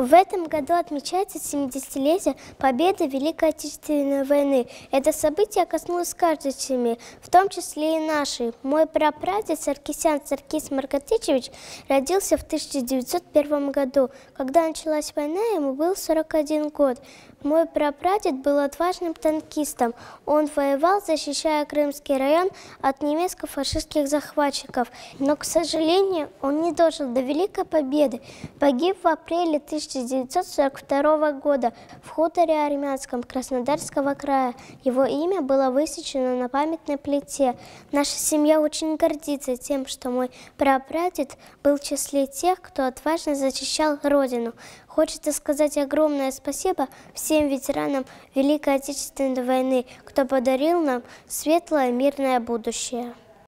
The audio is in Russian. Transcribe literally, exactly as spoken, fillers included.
В этом году отмечается семидесятилетие победы в Великой Отечественной войны. Это событие коснулось каждой семьи, в том числе и нашей. Мой прапрадед Саркисян Саркис Маркатычевич родился в тысяча девятьсот первом году. Когда началась война, ему был сорок один год. Мой прапрадед был отважным танкистом. Он воевал, защищая Крымский район от немецко-фашистских захватчиков. Но, к сожалению, он не дожил до Великой Победы. Погиб в апреле тысяча девятьсот сорок второго года в хуторе Армянском Краснодарского края. Его имя было высечено на памятной плите. Наша семья очень гордится тем, что мой прапрадед был в числе тех, кто отважно защищал Родину. Хочется сказать огромное спасибо всем ветеранам Великой Отечественной войны, кто подарил нам светлое мирное будущее.